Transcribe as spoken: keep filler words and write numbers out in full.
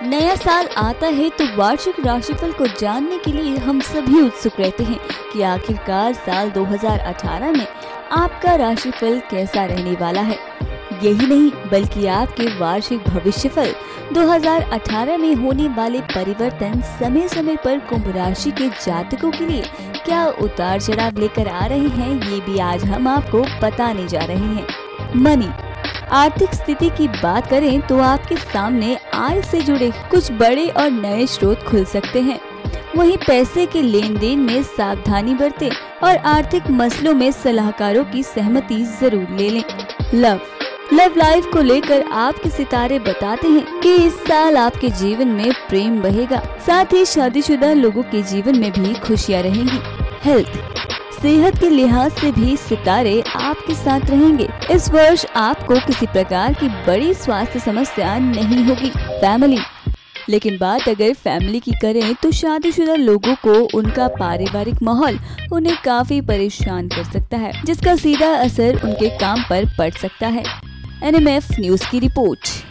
नया साल आता है तो वार्षिक राशिफल को जानने के लिए हम सभी उत्सुक रहते हैं कि आखिरकार साल दो हज़ार अठारह में आपका राशिफल कैसा रहने वाला है। यही नहीं बल्कि आपके वार्षिक भविष्यफल दो हज़ार अठारह में होने वाले परिवर्तन समय समय पर कुंभ राशि के जातकों के लिए क्या उतार चढ़ाव लेकर आ रहे हैं, ये भी आज हम आपको बताने जा रहे हैं। मनी आर्थिक स्थिति की बात करें तो आपके सामने आय से जुड़े कुछ बड़े और नए स्रोत खुल सकते हैं। वहीं पैसे के लेन देन में सावधानी बरतें और आर्थिक मसलों में सलाहकारों की सहमति जरूर ले लें। लव लव लाइफ को लेकर आपके सितारे बताते हैं कि इस साल आपके जीवन में प्रेम बहेगा, साथ ही शादीशुदा लोगों के जीवन में भी खुशियां रहेंगी। हेल्थ सेहत के लिहाज से भी सितारे आपके साथ रहेंगे। इस वर्ष आपको किसी प्रकार की बड़ी स्वास्थ्य समस्या नहीं होगी। फैमिली लेकिन बात अगर फैमिली की करें तो शादीशुदा लोगों को उनका पारिवारिक माहौल उन्हें काफी परेशान कर सकता है, जिसका सीधा असर उनके काम पर पड़ सकता है। एन एम एफ न्यूज की रिपोर्ट।